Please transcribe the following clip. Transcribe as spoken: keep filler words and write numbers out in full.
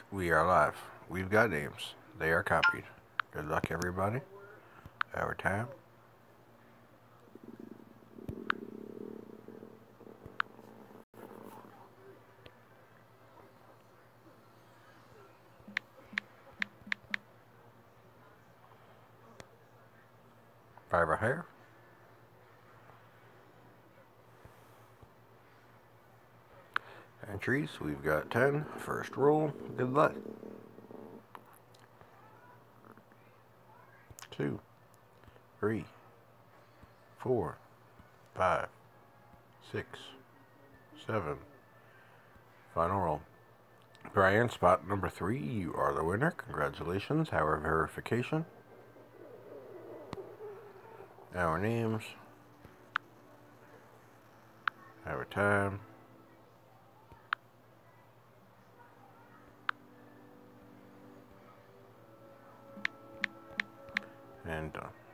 We are live. We've got names. They are copied. Good luck, everybody. Our time. Five or higher. Entries. We've got ten. First roll. Good luck. Two, three, four, five, six, seven. Final roll. Brian, spot number three, you are the winner. Congratulations. Our verification. Our names. Our time. And done.